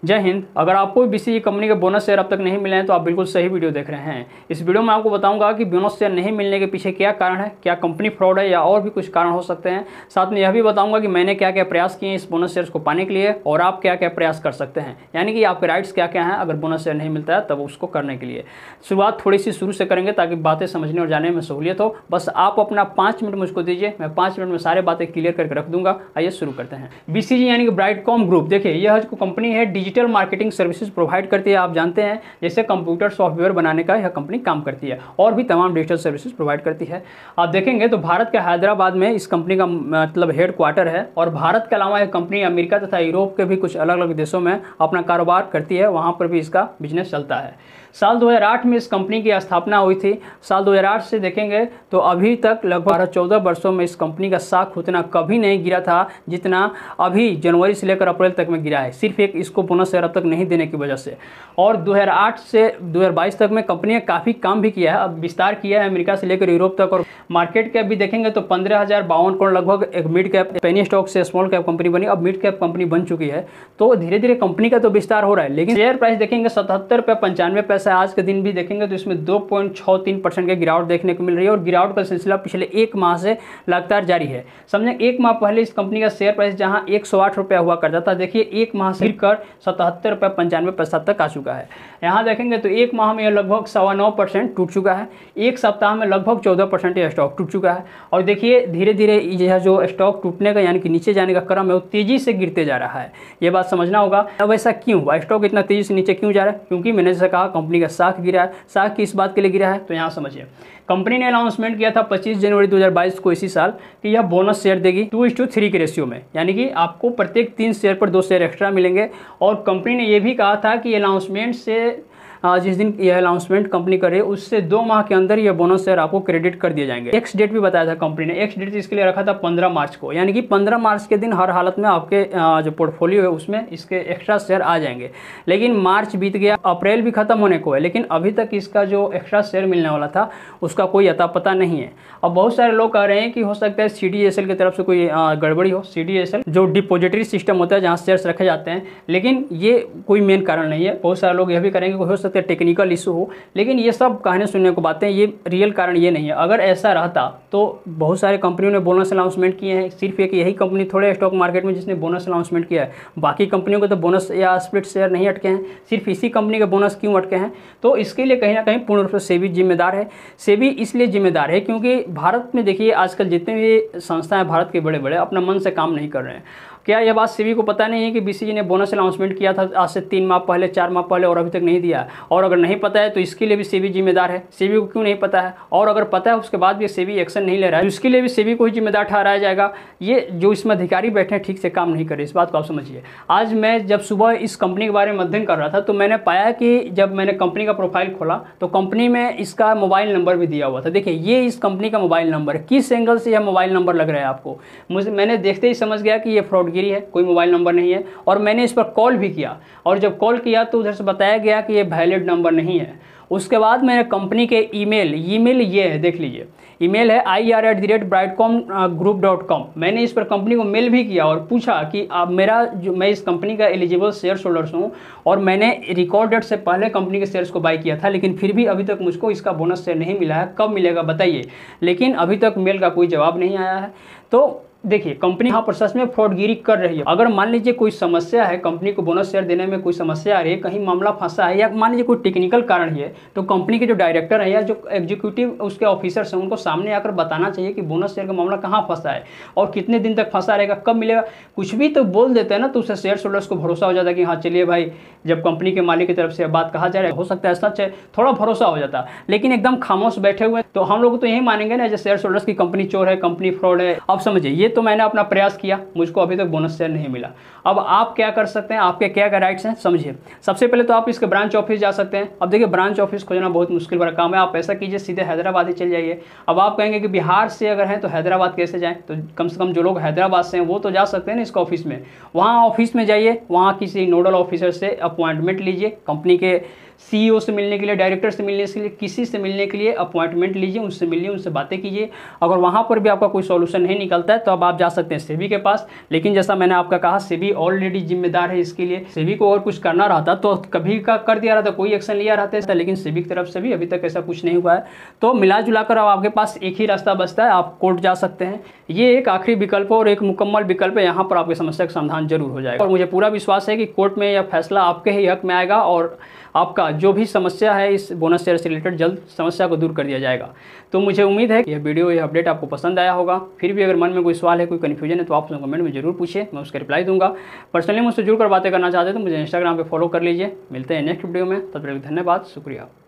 जय हिंद। अगर आपको भी बीसीजी कंपनी के बोनस शेयर अब तक नहीं मिले हैं तो आप बिल्कुल सही वीडियो देख रहे हैं। इस वीडियो में आपको बताऊंगा कि बोनस शेयर नहीं मिलने के पीछे क्या कारण है, क्या कंपनी फ्रॉड है या और भी कुछ कारण हो सकते हैं। साथ में यह भी बताऊंगा कि मैंने क्या क्या प्रयास किए इस बोनस शेयर्स को पाने के लिए और आप क्या क्या प्रयास कर सकते हैं, यानी कि आपके राइट्स क्या क्या हैं अगर बोनस शेयर नहीं मिलता है तब उसको करने के लिए। शुरुआत थोड़ी सी शुरू से करेंगे ताकि बातें समझने और जानने में सहूलियत हो। बस आप अपना 5 मिनट मुझको दीजिए, मैं 5 मिनट में सारे बातें क्लियर करके रख दूंगा। आइए शुरू करते हैं। बीसीजी यानी कि ब्राइटकॉम ग्रुप, देखिए यह जो कंपनी है डिजिटल मार्केटिंग सर्विसेज प्रोवाइड करती है। आप जानते हैं जैसे कंप्यूटर सॉफ्टवेयर बनाने का यह कंपनी काम करती है और भी तमाम डिजिटल सर्विसेज प्रोवाइड करती है। आप देखेंगे तो भारत के हैदराबाद में इस कंपनी का मतलब हेड क्वार्टर है और भारत के अलावा यह कंपनी अमेरिका तथा यूरोप के भी कुछ अलग अलग देशों में अपना कारोबार करती है, वहाँ पर भी इसका बिजनेस चलता है। साल 2008 में इस कंपनी की स्थापना हुई थी। साल 2008 से देखेंगे तो अभी तक लगभग 12-14 वर्षों में इस कंपनी का स्टॉक उतना कभी नहीं गिरा था जितना अभी जनवरी से लेकर अप्रैल तक में गिरा है, सिर्फ एक इसको बोनस शेयर अब तक नहीं देने की वजह से। और 2008 से 2022 तक में कंपनी ने काफ़ी काम भी किया है, अब विस्तार किया है अमेरिका से लेकर यूरोप तक। और मार्केट कैप भी देखेंगे तो 15,052 करोड़ लगभग एक मिड कैप पेनी स्टॉक से स्मॉल कैप कंपनी बनी, अब मिड कैप कंपनी बन चुकी है। तो धीरे धीरे कंपनी का तो विस्तार हो रहा है, लेकिन शेयर प्राइस देखेंगे 77 रुपये 95 पैसे आज के दिन भी देखेंगे तो इसमें 2.63% की गिरावट देखने को मिल रही है और गिरावट का सिलसिला पिछले एक माह से लगातार जारी है। समझें एक माह पहले इस कंपनी का शेयर प्राइस जहां 108 रुपया हुआ करता था, देखिए एक माह से गिरकर 77 रुपये 95 पैसा तक आ चुका है। यहाँ देखेंगे तो एक माह में यह लगभग 9.25% टूट चुका है, एक सप्ताह में लगभग 14% यह स्टॉक टूट चुका है। और देखिए धीरे धीरे यह जो स्टॉक टूटने का यानी कि नीचे जाने का क्रम है वो तेजी से गिरते जा रहा है। ये बात समझना होगा। अब ऐसा क्यों हुआ, स्टॉक इतना तेजी से नीचे क्यों जा रहा है? क्योंकि मैंने जैसे कहा कंपनी का स्टॉक गिरा है। स्टॉक किस बात के लिए गिरा है तो यहाँ समझिए। कंपनी ने अनाउंसमेंट किया था 25 जनवरी 2022 को इसी साल कि यह बोनस शेयर देगी 2:3 के रेशियो में, यानी कि आपको प्रत्येक 3 शेयर पर 2 शेयर एक्स्ट्रा मिलेंगे। और कंपनी ने यह भी कहा था कि अनाउंसमेंट से जिस दिन यह अनाउंसमेंट कंपनी करे उससे 2 माह के अंदर यह बोनस शेयर आपको क्रेडिट कर दिए जाएंगे। एक्स डेट भी बताया था कंपनी ने, एक्स डेट इसके लिए रखा था 15 मार्च को, यानी कि 15 मार्च के दिन हर हालत में आपके जो पोर्टफोलियो है उसमें इसके एक्स्ट्रा शेयर आ जाएंगे। लेकिन मार्च बीत गया, अप्रैल भी खत्म होने को है, लेकिन अभी तक इसका जो एक्स्ट्रा शेयर मिलने वाला था उसका कोई अता पता नहीं है। अब बहुत सारे लोग कह रहे हैं कि हो सकता है CDSL की तरफ से कोई गड़बड़ी हो। CDSL जो डिपोजिटरी सिस्टम होता है जहाँ शेयर्स रखे जाते हैं, लेकिन ये कोई मेन कारण नहीं है। बहुत सारे लोग यह भी करेंगे कि हो सकता है टेक्निकल इशू हो, लेकिन ये सब कहने सुनने को बातें, ये रियल कारण ये नहीं है। अगर ऐसा रहता तो बहुत सारे कंपनियों ने बोनस अनाउंसमेंट किए हैं, सिर्फ एक यही कंपनी थोड़े स्टॉक मार्केट में जिसने बोनस अनाउंसमेंट किया है, बाकी कंपनियों के तो बोनस या स्प्लिट शेयर नहीं अटके हैं, सिर्फ इसी कंपनी के बोनस क्यों अटके हैं? तो इसके लिए कहीं ना कहीं पूर्ण रूप से सेबी जिम्मेदार है। सेबी इसलिए जिम्मेदार है क्योंकि भारत में देखिए आजकल जितने भी संस्थाएं भारत के बड़े बड़े अपना मन से काम नहीं कर रहे हैं। क्या यह बात सेबी को पता नहीं है कि बीसीजी ने बोनस अनाउंसमेंट किया था आज से 3 माह पहले, 4 माह पहले और अभी तक नहीं दिया? और अगर नहीं पता है तो इसके लिए भी सेबी जिम्मेदार है। सेबी को क्यों नहीं पता है? और अगर पता है उसके बाद भी सेबी एक्शन नहीं ले रहा है तो इसके लिए भी सेबी को ही जिम्मेदार ठहराया जाएगा। ये जो इसमें अधिकारी बैठे हैं ठीक से काम नहीं कर रहे, इस बात को आप समझिए। आज मैं जब सुबह इस कंपनी के बारे में अध्ययन कर रहा था तो मैंने पाया कि जब मैंने कंपनी का प्रोफाइल खोला तो कंपनी में इसका मोबाइल नंबर भी दिया हुआ था। देखिए ये इस कंपनी का मोबाइल नंबर, किस एंगल से यह मोबाइल नंबर लग रहा है आपको? मैंने देखते ही समझ गया कि ये फ्रॉडगिरी है, कोई मोबाइल नंबर नहीं है। और मैंने इस पर कॉल भी किया और जब कॉल किया तो उधर से बताया गया कि ये वैलिड नंबर नहीं है। उसके बाद मैंने कंपनी के ईमेल ये है, देख लीजिए, ईमेल है ir@brightcomgroup.com। मैंने इस पर कंपनी को मेल भी किया और पूछा कि आप मैं इस कंपनी का एलिजिबल शेयर होल्डर्स हूँ और मैंने रिकॉर्ड डेट से पहले कंपनी के शेयर्स को बाई किया था, लेकिन फिर भी अभी तक मुझको इसका बोनस शेयर नहीं मिला है, कब मिलेगा बताइए? लेकिन अभी तक मेल का कोई जवाब नहीं आया है। तो देखिए कंपनी यहाँ पर सच में फ्रॉडगिरी कर रही है। अगर मान लीजिए कोई समस्या है, कंपनी को बोनस शेयर देने में कोई समस्या आ रही है, कहीं मामला फंसा है या मान लीजिए कोई टेक्निकल कारण है, तो कंपनी के जो डायरेक्टर है या जो एग्जीक्यूटिव उसके ऑफिसर्स हैं उनको सामने आकर बताना चाहिए कि बोनस शेयर का मामला कहाँ फंसा है और कितने दिन तक फंसा रहेगा, कब मिलेगा। कुछ भी तो बोल देते हैं ना तो उससे शेयर होल्डर्स को भरोसा हो जाता है कि हाँ चलिए भाई, जब कंपनी के मालिक की तरफ से बात कहा जा रहा है हो सकता है सच है, थोड़ा भरोसा हो जाता। लेकिन एकदम खामोश बैठे हुए तो हम लोग तो यही मानेंगे ना, जैसे शेयर होल्डर्स की कंपनी चोर है, कंपनी फ्रॉड है। अब समझिए, ये तो मैंने अपना प्रयास किया, मुझको अभी तक बोनस शेयर नहीं मिला। अब आप क्या कर सकते हैं, आपके क्या क्या राइट्स हैं समझिए। सबसे पहले तो आप इसके ब्रांच ऑफिस जा सकते हैं। अब देखिए ब्रांच ऑफिस खोजना बहुत मुश्किल भरा काम है, आप ऐसा कीजिए सीधे हैदराबाद ही चल जाइए। अब आप कहेंगे कि बिहार से अगर हैं तो हैदराबाद कैसे जाएं, तो कम से कम जो लोग हैदराबाद से हैं वो तो जा सकते हैं ना इसका ऑफिस में। वहाँ ऑफिस में जाइए, वहाँ किसी नोडल ऑफिसर से अपॉइंटमेंट लीजिए, कंपनी के CEO से मिलने के लिए, डायरेक्टर से मिलने के लिए, किसी से मिलने के लिए अपॉइंटमेंट लीजिए, उनसे मिलिए, उनसे बातें कीजिए। अगर वहाँ पर भी आपका कोई सॉल्यूशन नहीं निकलता है तो अब आप जा सकते हैं सेबी के पास। लेकिन जैसा मैंने आपका कहा, सेबी ऑलरेडी जिम्मेदार है इसके लिए। सेबी को और कुछ करना रहता तो कभी का कर दिया रहता, कोई एक्शन लिया रहता है, लेकिन सेबी की तरफ से भी अभी तक ऐसा कुछ नहीं हुआ है। तो मिला जुला कर अब आपके पास एक ही रास्ता बचता है, आप कोर्ट जा सकते हैं। ये एक आखिरी विकल्प और एक मुकम्मल विकल्प है, यहाँ पर आपकी समस्या का समाधान जरूर हो जाएगा। और मुझे पूरा विश्वास है कि कोर्ट में यह फैसला आपके ही हक में आएगा और आपका जो भी समस्या है इस बोनस शेयर से रिलेटेड जल्द समस्या को दूर कर दिया जाएगा। तो मुझे उम्मीद है कि यह वीडियो, यह अपडेट आपको पसंद आया होगा। फिर भी अगर मन में कोई सवाल है, कोई कन्फ्यूजन है तो आप कमेंट में जरूर पूछिए, मैं उसका रिप्लाई दूंगा। पर्सनली मुझसे जुड़कर बातें करना चाहते हैं तो मुझे इंस्टाग्राम पे फॉलो कर लीजिए। मिलते हैं नेक्स्ट वीडियो में, तब तक धन्यवाद, शुक्रिया।